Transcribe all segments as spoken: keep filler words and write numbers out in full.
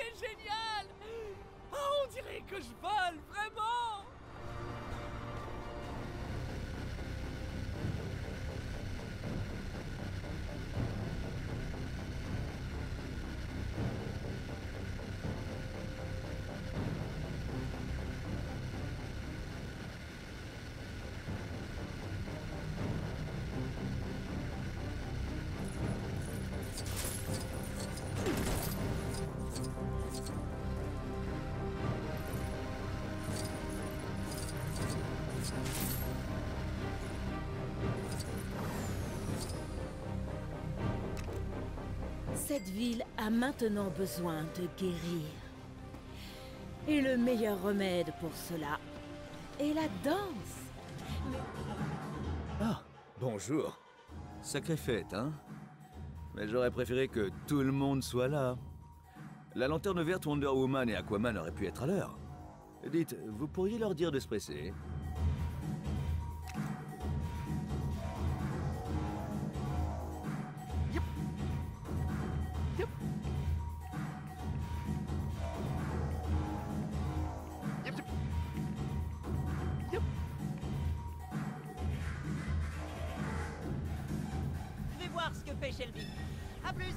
c'est génial! Oh, on dirait que je vole, vraiment! Cette ville a maintenant besoin de guérir. Et le meilleur remède pour cela est la danse. Ah, bonjour. Sacrée fête, hein? Mais j'aurais préféré que tout le monde soit là. La lanterne verte Wonder Woman et Aquaman auraient pu être à l'heure. Dites, vous pourriez leur dire de se presser? Je vais voir ce que fait Shelby. À plus.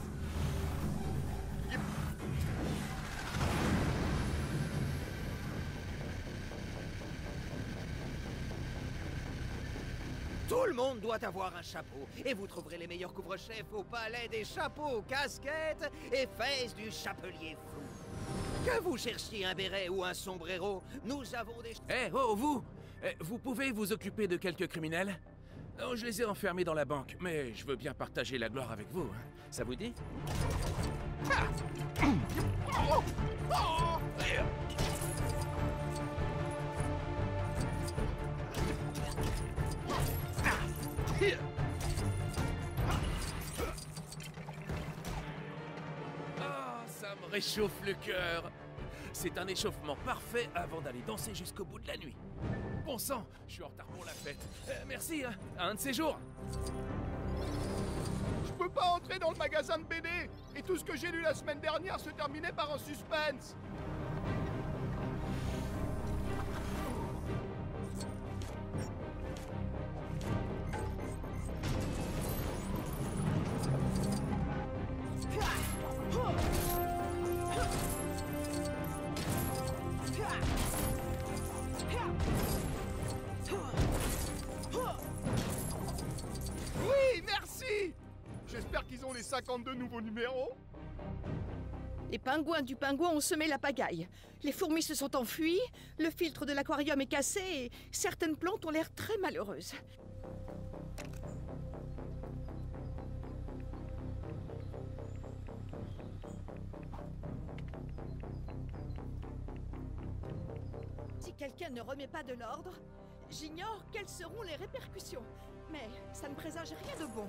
Tout le monde doit avoir un chapeau, et vous trouverez les meilleurs couvre-chefs au palais des chapeaux, casquettes et fesses du chapelier fou. Que vous cherchiez un béret ou un sombrero, nous avons des... Eh, oh, vous! Eh, vous pouvez vous occuper de quelques criminels? Oh, je les ai enfermés dans la banque, mais je veux bien partager la gloire avec vous. Hein. Ça vous dit? Ah! Oh! Oh! Ah, ça me réchauffe le cœur. C'est un échauffement parfait avant d'aller danser jusqu'au bout de la nuit. Bon sang, je suis en retard pour la fête. Euh, merci, hein, à un de ces jours. Je peux pas entrer dans le magasin de B D. Et tout ce que j'ai lu la semaine dernière se terminait par un suspense. Oui, merci. J'espère qu'ils ont les cinquante-deux nouveaux numéros. Les pingouins du pingouin ont semé la pagaille. Les fourmis se sont enfuies, le filtre de l'aquarium est cassé et certaines plantes ont l'air très malheureuses. Si quelqu'un ne remet pas de l'ordre, j'ignore quelles seront les répercussions. Mais ça ne présage rien de bon.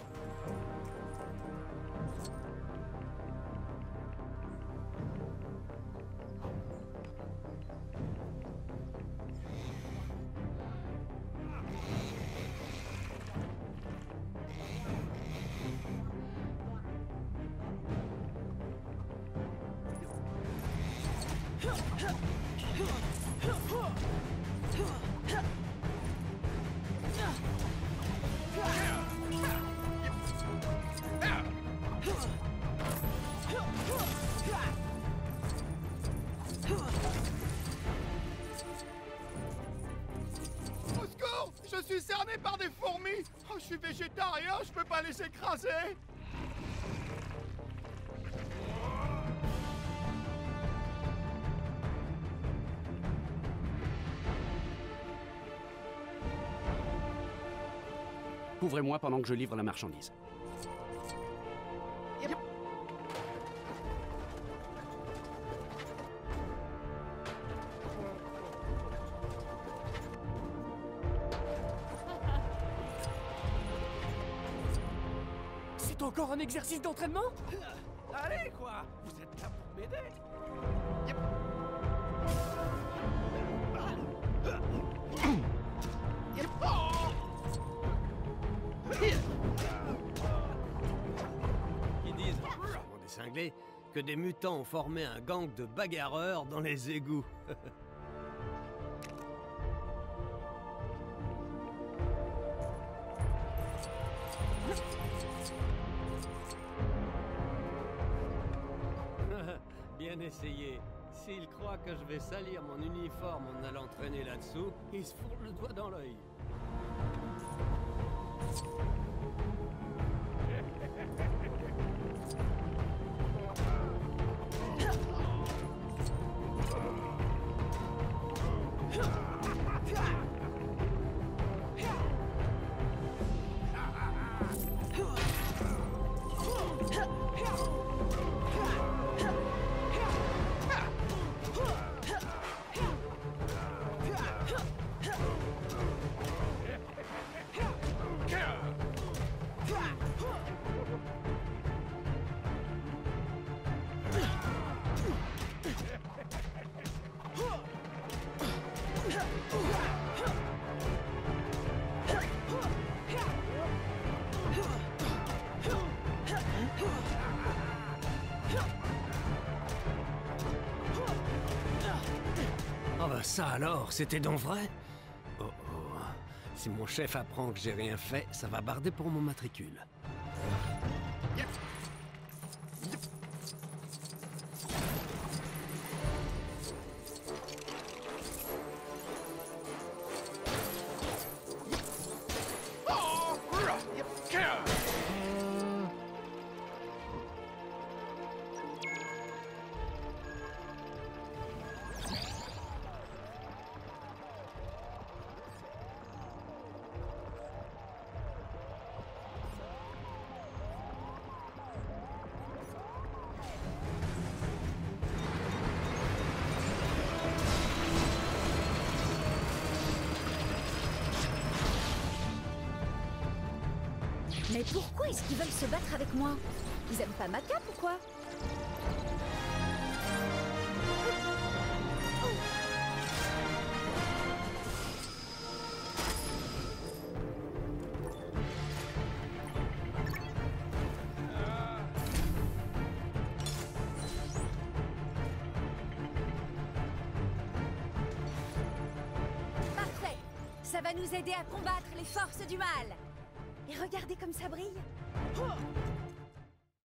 Au secours! Je suis cerné par des fourmis! Oh, je suis végétarien, je peux pas les écraser! Couvrez-moi pendant que je livre la marchandise. C'est encore un exercice d'entraînement? Allez, quoi! Vous êtes là pour m'aider? Ils disent, sûrement des cinglés, que des mutants ont formé un gang de bagarreurs dans les égouts. Bien essayé. S'ils croient que je vais salir mon uniforme en allant traîner là-dessous, ils se fourrent le doigt dans l'œil. Oh bah ça alors, c'était donc vrai? Oh oh, si mon chef apprend que j'ai rien fait, ça va barder pour mon matricule. Mais pourquoi est-ce qu'ils veulent se battre avec moi? Ils aiment pas ma cape ou quoi? Parfait! Ça va nous aider à combattre les forces du mal! Et regardez comme ça brille!